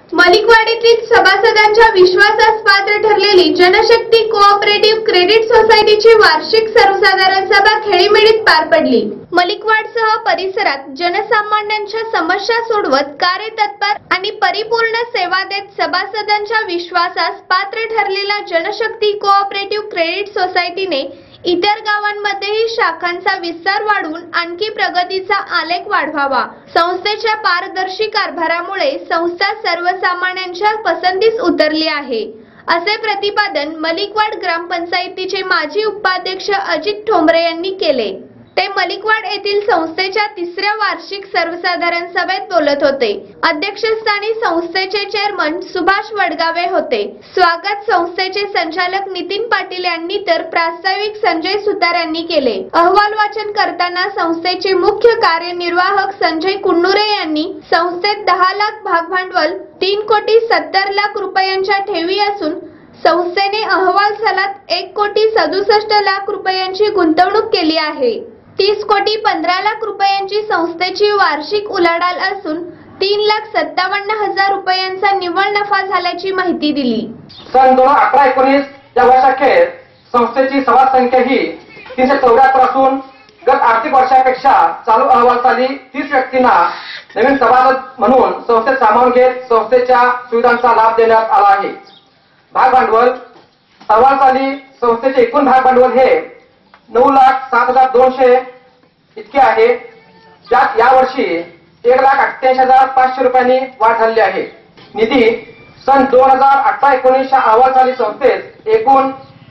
मलिकवाडीतील सभासदांच्या विश्वासास पात्र ठरलेली जनशक्ती कोऑपरेटिव्ह क्रेडिट सोसायटीची वार्षिक सर्वसाधारण सभा खेळीमेळीत पार पडली। मलिकवाडसह परिसरात जनसामान्यांच्या समस्या सोडवत कार्यतत्पर आणि परिपूर्ण सेवा देत सभासदांच्या विश्वासास पात्र ठरलेल्या जनशक्ती कोऑपरेटिव्ह क्रेडिट सोसायटीने इतर गावांमध्येही शाखांचा विस्तार वाढवून आणखी प्रगतीचा आलेख वाढवावा। संस्थेच्या पारदर्शी कारभारामुळे संस्था सर्वसामान्यांच्या पसंतीस उतरली आहे, असे प्रतिपादन मलिकवाड ग्रामपंचायतीचे माजी उपाध्यक्ष अजित ठोंबरे यांनी केले। ते मलिकवाड येथील संस्थेच्या तिसऱ्या वार्षिक सर्वसाधारण सभेत बोलत होते। अध्यक्षस्थानी संस्थेचे चेअरमन सुभाष वडगावे होते। स्वागत संस्थेचे संचालक नितीन पाटील यांनी तर प्रास्ताविक संजय सुतार यांनी केले। अहवाल वाचन करताना संस्थेचे मुख्य कार्यनिर्वाहक संजय कुन्नुरे यांनी संस्थेत 10 लाख भागभांडवल 3,70,00,000 रुपयांच्या ठेवी असून संस्थेने अहवाल सालात 1,67,00,000 रुपयांची गुंतवणूक केली आहे। 30,15,00,000 रुपयांची संस्थेची वार्षिक उलाढाल असून 3,57,000 रुपयांचा निव्वळ नफा झाल्याची माहिती दिली। सन 2018-19 या वर्षाखेर संस्थेची सभासद संख्या ही 374 असून गत आर्थिक वर्षापेक्षा चालू अहवाल साली 30 व्यक्तींना नवीन सभासद म्हणून संस्थेत सामावून घेत संस्थेच्या सुविधांचा लाभ देण्यात आला आहे। भाग भांडवल अहवाल साली संस्थेचे एकूण भाग भांडवल हे 9,07,200 इतके आहे, ज्यात यावर्षी 1,88,500 रुपयांनी वाढ झाली आहे। निधी सन 2018-19 च्या अहवाल साली संस्थेत एकूण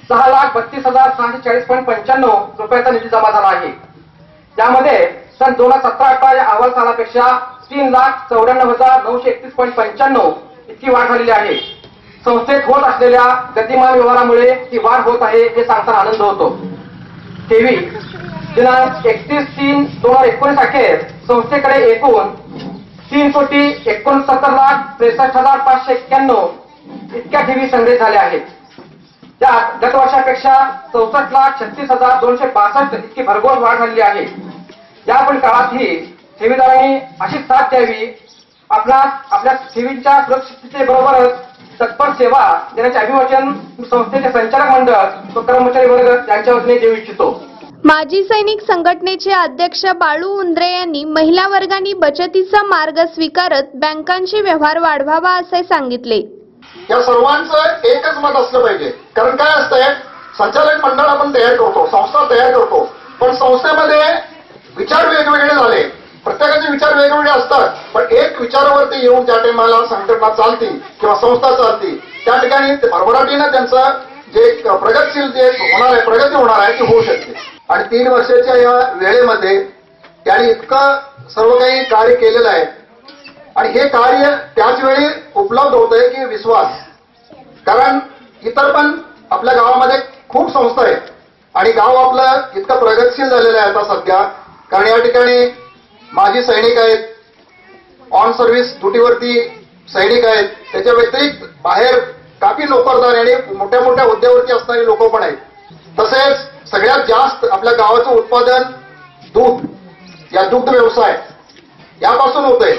6,32,640.95 रुपयाचा निधी जमा झाला आहे। यामध्ये सन 2017-18 या अहवाल सालापेक्षा 3,94,931.95 इतकी वाढ झालेली आहे। संस्थेत होत असलेल्या गतिमान व्यवहारामुळे ही वाढ होत आहे हे सांगताना आनंद होतो। ठेवी दिनांक 31/3/2019 अखेर संस्थेकडे एकूण 3,69,63,591 इतक्या ठेवी संग्रहित झाल्या आहेत। त्यात गत वर्षापेक्षा 64,36,262 इतकी भरघोस वाढ झालेली आहे। यापुढील काळातही ठेवीदारांनी अशी साथ द्यावी, आपल्या ठेवींच्या सुरक्षिततेबरोबरच तत्पर सेवा देण्याचे अभिवाचन संस्थेचे संचालक मंडळ व कर्मचारी वर्ग यांच्या वतीने देऊ इच्छितो। माजी सैनिक संघटनेचे अध्यक्ष बाळू उंद्रे यांनी महिला वर्गाने बचतीचा मार्ग स्वीकारत बँकांचे व्यवहार वाढवावा असे सांगितले। या सर्वांचं एकच मत असलं पाहिजे, कारण काय असतंय, संचालक मंडळ आपण तयार करतो, संस्था तयार करतो, पण संस्थेमध्ये विचार वेगवेगळे झाले, प्रत्येकाचे विचार वेगवेगळे असतात, पण एक विचारावरती येऊन ज्या टाइमाला संघटना चालती किंवा संस्था चालती त्या ठिकाणी भरभराटीनं त्यांचं जे प्रगतशील जे होणार आहे, प्रगती होणार आहे ती होऊ शकते। आणि 3 वर्षाच्या या वेळेमध्ये त्यांनी इतकं सर्व काही कार्य केलेलं आहे आणि हे कार्य त्याच वेळी उपलब्ध होतंय की विश्वास, कारण इतर पण आपल्या गावामध्ये खूप संस्था आहेत आणि गाव आपलं इतकं प्रगतशील झालेलं आहे आता सध्या, कारण या ठिकाणी माजी सैनिक आहेत, ऑन सर्व्हिस ड्युटीवरती सैनिक आहेत, त्याच्या व्यतिरिक्त बाहेर काफी नोकरदार आणि मोठ्या मोठ्या हुद्द्यावरती असणारी लोक पण आहेत। तसेच सगळ्यात जास्त आपल्या गावाचं उत्पादन दूध, या दुग्ध व्यवसाय यापासून होतंय।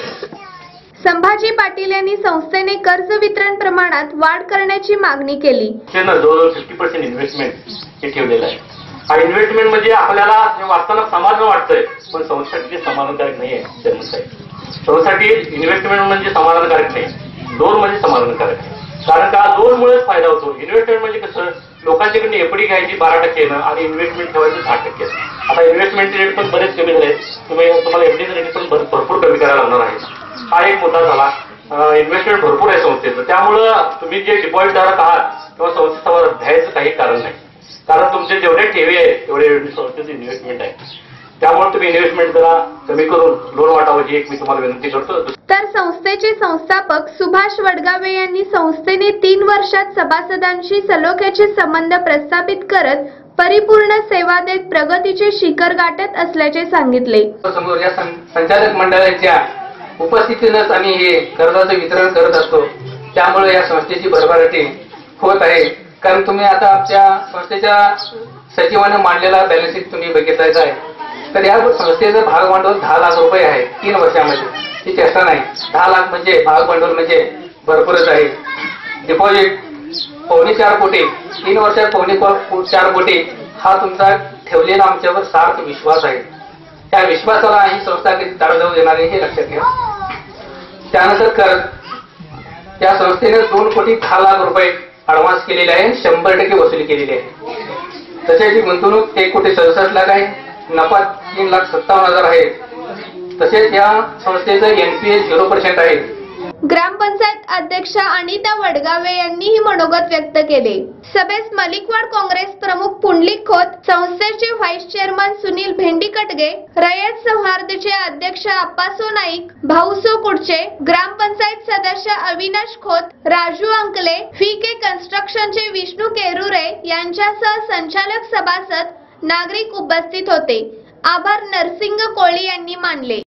संभाजी पाटील यांनी संस्थेने कर्ज वितरण प्रमाणात वाढ करण्याची मागणी केली। जवळजवळ 50% इन्व्हेस्टमेंट हे ठेवलेलं आहे। हा इन्व्हेस्टमेंट म्हणजे आपल्याला वाचताना समाधान वाटतंय, पण संस्थेसाठी समाधानकारक नाही आहे। संस्थेसाठी इन्व्हेस्टमेंट म्हणजे समाधानकारक नाही, लोन म्हणजे समाधानकारक आहे। कारण का लोनमुळेच फायदा होतो। इन्व्हेस्टमेंट म्हणजे कसं, लोकांच्याकडून एफडी घ्यायची 12% आणि इन्व्हेस्टमेंट ठेवायचं 10%। आता इन्व्हेस्टमेंटचे रेट पण बरेच कमी झाले, तुम्हाला एफडीचे रेट पण भरपूर कमी करायला लागणार आहे। हा एक मुद्दा झाला। इन्व्हेस्टमेंट भरपूर आहे संस्थेचं, त्यामुळं तुम्ही जे डिपॉझिटधारक आहात किंवा संस्थेवर भ्यायचं काही कारण नाही, कारण तुमचे जेवढे ठेवी आहेत तेवढे संस्थेचं इन्व्हेस्टमेंट आहे। त्यामुळे तुम्ही इन्व्हेस्टमेंट जरा कमी करून लोन वाटावं ही एक मी तुम्हाला विनंती करतो। तर संस्थेचे संस्थापक सुभाष वडगावे यांनी संस्थेने 3 वर्षात सभासदांशी सलोख्याचे संबंध प्रस्थापित करत परिपूर्ण सेवा देत प्रगतीचे शिखर गाठत असल्याचे सांगितले। समोर या संचालक मंडळाच्या उपस्थितीनेच आम्ही हे कर्जाचे वितरण करत असतो, त्यामुळे या संस्थेची भरभराटी होत आहे। कारण तुम्ही आता आपल्या संस्थेच्या सचिवाने मांडलेला बॅलन्स शीट तुम्ही बघितलाच आहे, तर या संस्थेचं भाग भांडवल 10 लाख रुपये आहे 3 वर्षामध्ये। ही चेष्टा नाही, 10 लाख म्हणजे भाग भांडवल म्हणजे भरपूरच आहे. डिपॉझिट 4.25 कोटी, 3 वर्षात 4.25 कोटी हा तुमचा ठेवलेला आमच्यावर सार्थ विश्वास आहे. त्या विश्वासाला ही संस्था कधी ताळ जाऊ देणार नाही हे लक्षात घ्या. त्यानंतर कर्ज, त्या संस्थेने 2,10,00,000 रुपये ऍडव्हान्स केलेले आहे, 100% वसुली केलेली आहे. तसेच गुंतवणूक 1,67,00,000 आहे, नफा 3,57,000 आहे. तसेच या संस्थेचं NPA 0% आहे. ग्रामपंचायत अध्यक्षा अनिता वडगावे यांनीही मनोगत व्यक्त केले. सभेस मलिकवाड काँग्रेस प्रमुख पुंडलिक खोत, संस्थेचे व्हाईस चेअरमन सुनील भेंडीकटगे, रयत सौहार्दचे अध्यक्ष अप्पासो नाईक, भाऊसो कुडचे, ग्रामपंचायत सदस्य अविनाश खोत, राजू अंकले, VK कन्स्ट्रक्शनचे विष्णू केरुरे यांच्यासह संचालक, सभासद, नागरिक उपस्थित होते. आभार नरसिंग कोळी यांनी मानले.